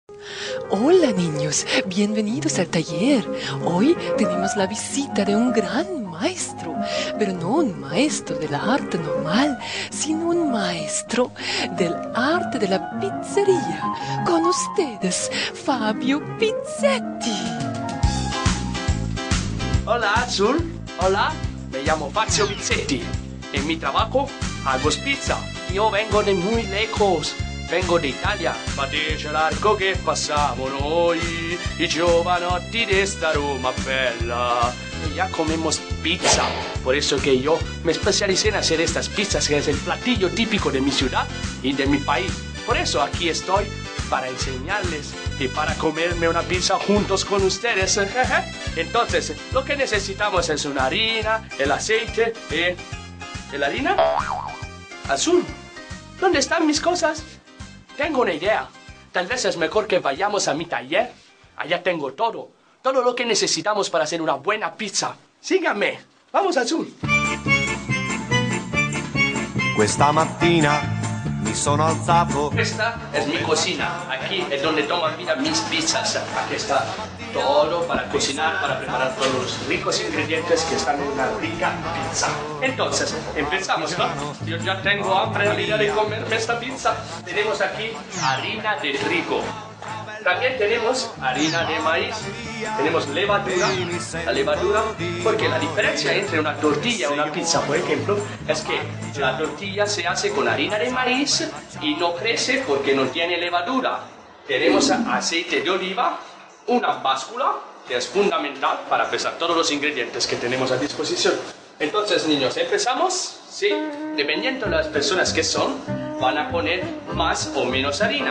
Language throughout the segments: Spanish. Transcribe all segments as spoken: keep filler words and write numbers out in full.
Hola niños, bienvenidos al taller. Hoy tenemos la visita de un gran maestro, pero no un maestro del arte normal, sino un maestro del arte de la pizzería. Con ustedes, Fabio Pizzetti. Hola Azul, hola, me llamo Fabio Pizzetti. En mi trabajo hago pizza. Io vengo de muy lejos. Vengo d'Italia, ma dice l'arco che passavo noi, i giovanotti de esta Roma bella. Y ya comemos pizza, por eso que yo me especialicé en hacer estas pizzas, que es el platillo típico de mi ciudad y de mi país. Por eso aquí estoy, para enseñarles y para comerme una pizza juntos con ustedes. Entonces, lo que necesitamos es una harina, el aceite y... ¿La harina? Azul, ¿dónde están mis cosas? Tengo una idea. Tal vez es mejor que vayamos a mi taller. Allá tengo todo. Todo lo que necesitamos para hacer una buena pizza. Síganme. Vamos, Azul. Questa mattina mi sono alzato. Esta es mi cocina. Aquí es donde toman vida mis pizzas. Aquí está todo para cocinar, para preparar todos los ricos ingredientes que están en una rica pizza. Entonces, empezamos, ¿no? Yo ya tengo hambre a la idea de comerme esta pizza. Tenemos aquí harina de trigo. También tenemos harina de maíz. Tenemos levadura. La levadura, porque la diferencia entre una tortilla y una pizza, por ejemplo, es que la tortilla se hace con harina de maíz y no crece porque no tiene levadura. Tenemos aceite de oliva, una báscula, que es fundamental para pesar todos los ingredientes que tenemos a disposición. Entonces, niños, ¿empezamos? Sí. Dependiendo de las personas que son, van a poner más o menos harina.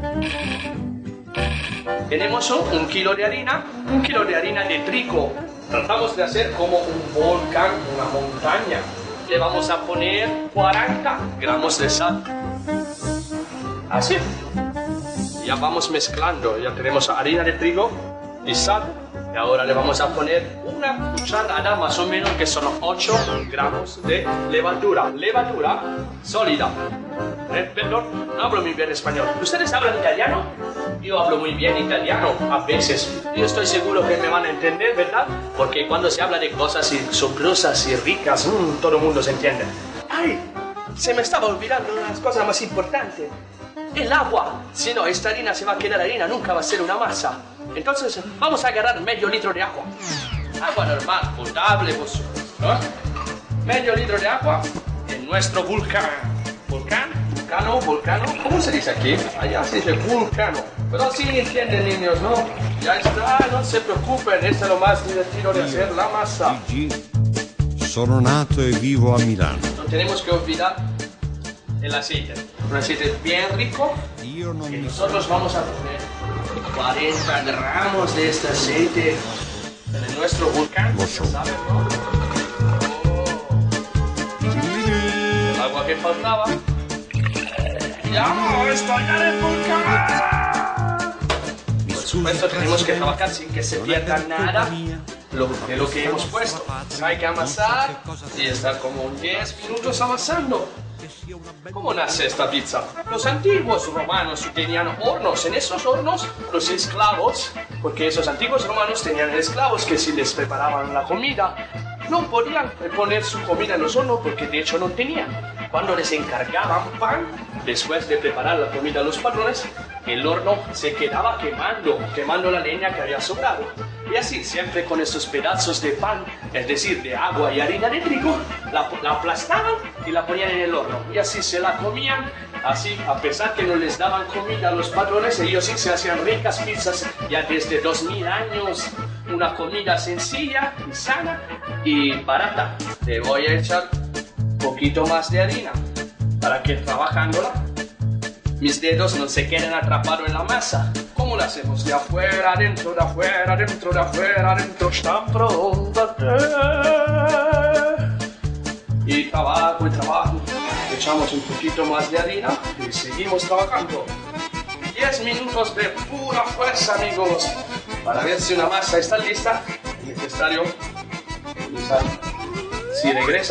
Tenemos un, un kilo de harina, un kilo de harina de trigo. Tratamos de hacer como un volcán, una montaña. Le vamos a poner cuarenta gramos de sal. Así. Ya vamos mezclando, ya tenemos harina de trigo y sal. Y ahora le vamos a poner una cucharada más o menos, que son ocho gramos de levadura. Levadura sólida. Eh, perdón, no hablo muy bien español. ¿Ustedes hablan italiano? Yo hablo muy bien italiano, a veces. Yo estoy seguro que me van a entender, ¿verdad? Porque cuando se habla de cosas sabrosas y ricas, mmm, todo el mundo se entiende. ¡Ay! Se me estaba olvidando una de las cosas más importantes. El agua. Si no, esta harina se va a quedar harina, nunca va a ser una masa. Entonces, vamos a agarrar medio litro de agua. Agua normal, potable, por supuesto, ¿no? Medio litro de agua en nuestro volcán. ¿Volcán? ¿Vulcano? ¿Volcano? ¿Cómo se dice aquí? Allá se dice vulcano. Pero sí entienden, niños, ¿no? Ya está, no se preocupen, este es lo más divertido de hacer la masa. Sono nato e vivo a Milano. No tenemos que olvidar el aceite. Un aceite bien rico. Y nosotros vamos a poner cuarenta gramos de este aceite en nuestro volcán. ¿Saben, no? Oh. El agua que faltaba. ¡Ya! ¡Estoy en el volcán! Por supuesto, tenemos que trabajar sin que se pierda nada de lo que hemos puesto. Hay que amasar y estar como diez minutos amasando. ¿Cómo nace esta pizza? Los antiguos romanos tenían hornos. En esos hornos, los esclavos, porque esos antiguos romanos tenían esclavos que si les preparaban la comida, no podían poner su comida en los hornos porque de hecho no tenían. Cuando les encargaban pan, después de preparar la comida a los patrones, el horno se quedaba quemando, quemando la leña que había sobrado. Y así, siempre con estos pedazos de pan, es decir, de agua y harina de trigo, la, la aplastaban y la ponían en el horno. Y así se la comían, así, a pesar que no les daban comida a los patrones, ellos sí se hacían ricas pizzas ya desde dos mil años. Una comida sencilla y sana y barata. Te voy a echar un poquito más de harina para que trabajándola mis dedos no se queden atrapados en la masa. ¿Cómo lo hacemos? De afuera, adentro, de afuera, adentro, de afuera, adentro. Está pronta. Y trabajo y trabajo. Echamos un poquito más de harina y seguimos trabajando. diez minutos de pura fuerza, amigos. Para ver si una masa está lista, es necesario revisar si regresa.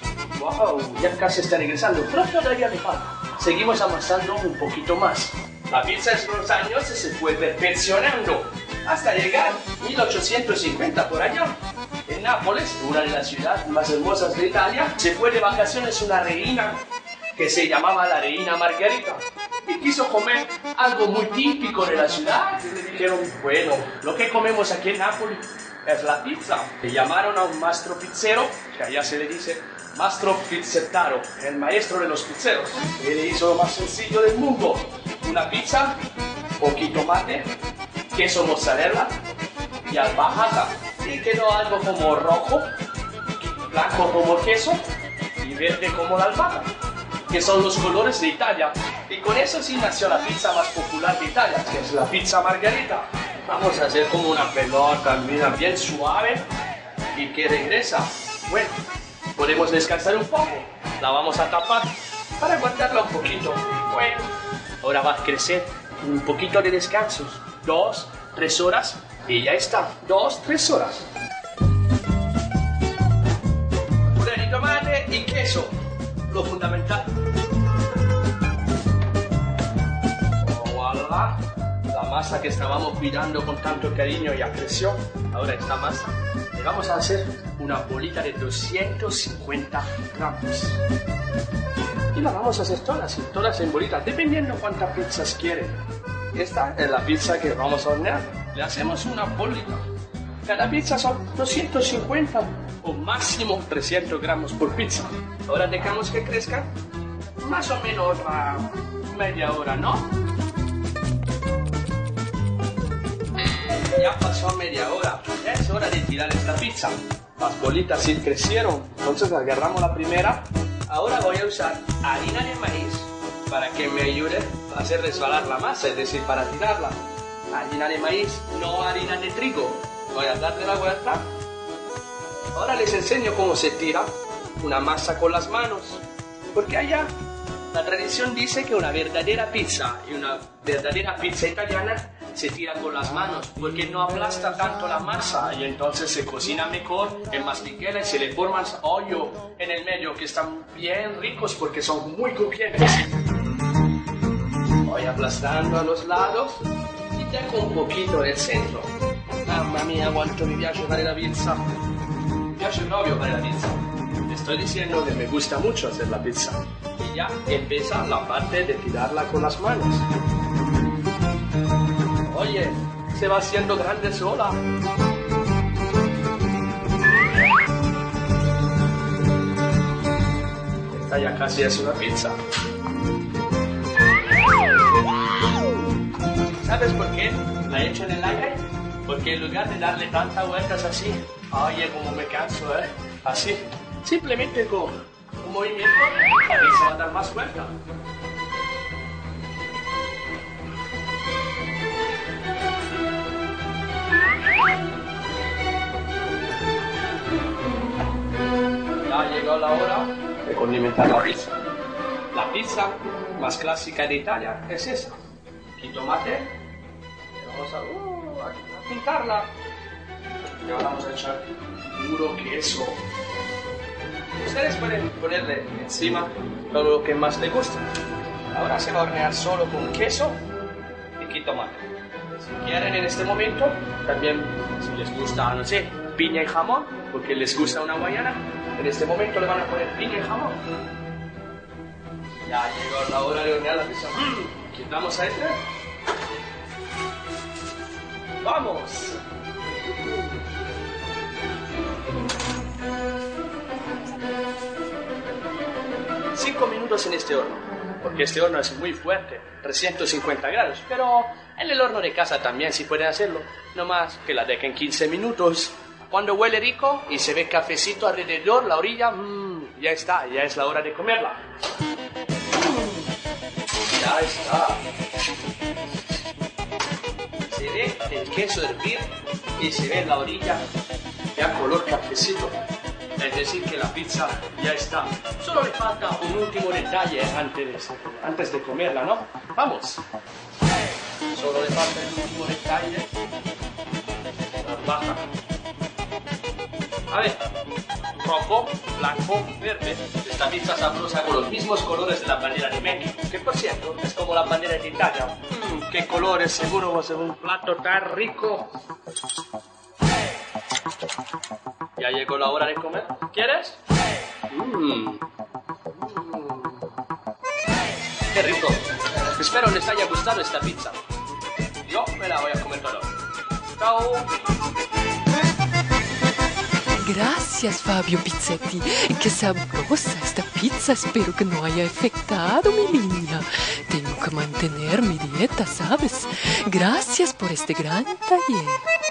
Wow, ya casi está regresando, pero todavía le falta. Seguimos amasando un poquito más. La pizza en los años se fue perfeccionando hasta llegar a mil ochocientos cincuenta por allá. En Nápoles, una de las ciudades más hermosas de Italia, se fue de vacaciones una reina que se llamaba la reina Margherita y quiso comer algo muy típico de la ciudad. Y le dijeron, bueno, lo que comemos aquí en Nápoles es la pizza. Le llamaron a un maestro pizzero, que allá se le dice Mastro Pizzettaro, el maestro de los pizzeros. Y le hizo lo más sencillo del mundo: una pizza, poquito tomate, queso mozzarella y albahaca. Y quedó algo como rojo, blanco como el queso y verde como la albahaca, que son los colores de Italia. Y con eso sí nació la pizza más popular de Italia, que es la pizza Margherita. Vamos a hacer como una pelota, mira, bien suave y que regresa. Bueno, podemos descansar un poco. La vamos a tapar para aguantarla un poquito. Bueno, ahora va a crecer un poquito de descansos. Dos, tres horas y ya está. Dos, tres horas. Puré de tomate y queso, lo fundamental. Voilà. La masa que estábamos cuidando con tanto cariño ya creció. Ahora esta masa le vamos a hacer una bolita de doscientos cincuenta gramos. Y la vamos a hacer todas, todas en bolitas, dependiendo cuántas pizzas quieren. Esta es la pizza que vamos a hornear. Le hacemos una bolita. Cada pizza son doscientos cincuenta o máximo trescientos gramos por pizza. Ahora dejamos que crezca más o menos a media hora, ¿no? Ya pasó media hora, ya es hora de tirar esta pizza. Las bolitas sí crecieron, entonces agarramos la primera. Ahora voy a usar harina de maíz para que me ayude a hacer resbalar la masa, es decir, para tirarla. Harina de maíz, no harina de trigo. Voy a darle la vuelta. Ahora les enseño cómo se tira una masa con las manos, porque allá la tradición dice que una verdadera pizza y una verdadera pizza italiana se tira con las manos, porque no aplasta tanto la masa y entonces se cocina mejor, es más ligera y se le forman hoyos en el medio que están bien ricos porque son muy crujientes. Voy aplastando a los lados y dejo un poquito nel centro. Mamma mia, quanto mi piace fare la pizza. Mi piace proprio fare la pizza. Te estoy diciendo que me gusta mucho hacer la pizza. Y ya empieza la parte de tirarla con las manos. Oye, se va haciendo grande sola. Esta ya casi es una pizza. ¿Sabes por qué la he hecho en el aire? Porque en lugar de darle tantas vueltas así, oye, como me canso, ¿eh? Así, simplemente con un movimiento, la pizza va a dar más vueltas. Ya llegó la hora de condimentar la pizza. La pizza más clásica de Italia es esa. Jitomate, vamos a, uh, a pintarla. Y ahora vamos a echar puro queso. Ustedes pueden ponerle encima todo lo que más les gusta. Ahora se va a hornear solo con queso y jitomate. Si quieren en este momento, también si les gusta, no sé, piña y jamón, porque les gusta una hawaiana, en este momento le van a poner piña y jamón. Ya llegó la hora de hornear la pizza. Mm, quitamos a este. ¡Vamos! Cinco minutos en este horno, porque este horno es muy fuerte, trescientos cincuenta grados, pero en el horno de casa también sí pueden hacerlo, no más que la dejen quince minutos. Cuando huele rico y se ve cafecito alrededor, la orilla, mmm, ya está, ya es la hora de comerla. Ya está. Se ve el queso hervir y se ve la orilla ya color cafecito. Es decir, que la pizza ya está. Solo le falta un último detalle antes de, antes de comerla, ¿no? ¡Vamos! Solo le falta el último detalle. La baja. A ver, rojo, blanco, verde. Esta pizza sabrosa con los mismos colores de la bandera de México, que por cierto es como la bandera de Italia. qué colores, seguro va a ser un plato tan rico. Ya llegó la hora de comer. ¿Quieres? Mmm. Qué rico. Espero les haya gustado esta pizza. Yo me la voy a comer toda. Chao. Gracias, Fabio Pizzetti. Qué sabrosa esta pizza. Espero que no haya afectado mi línea. Tengo que mantener mi dieta, ¿sabes? Gracias por este gran taller.